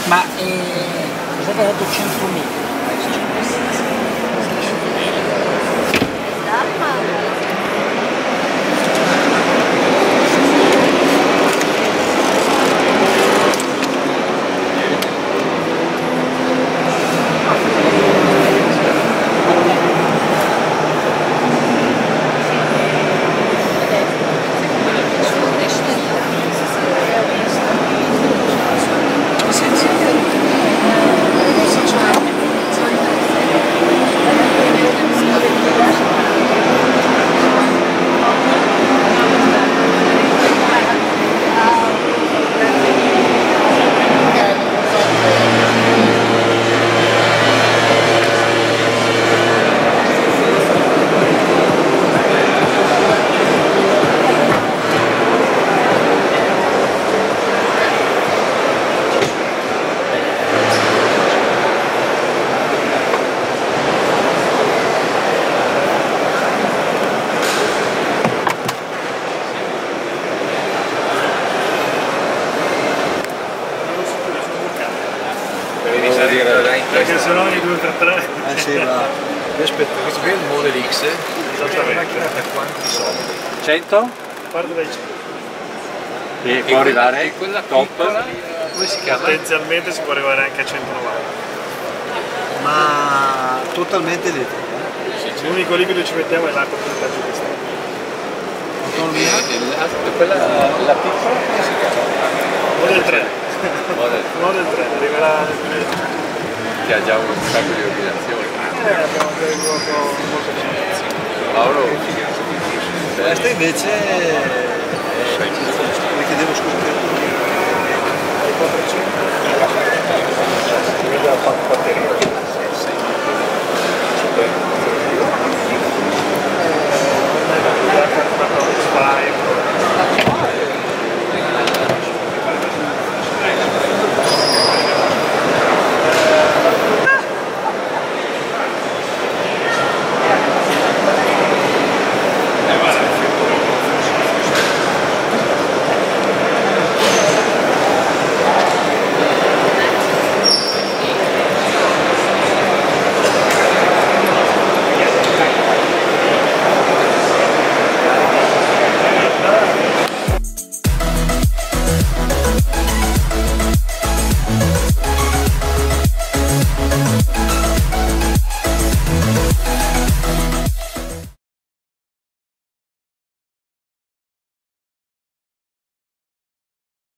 Ma cos'è che ha detto 100.000? Perché se no i 233. Sì, ma io aspetto, questo qui è il Model X, Esattamente. una macchina per quanti soldi? 100? Parte dai 100. E può arrivare quella top. piccola, come si chiama? Potenzialmente si può arrivare anche a 190. Ma totalmente elettrica. L'unico liquido che ci mettiamo è l'acqua per il taggio di stella. Autonomia? Quella la piccola come si chiama? Model 3. Model Model 3, arriverà nel 2020. che ha già un sacco di ordinazioni. Abbiamo già il gioco molto bene. Paolo Questa invece, le chiedevo scusa.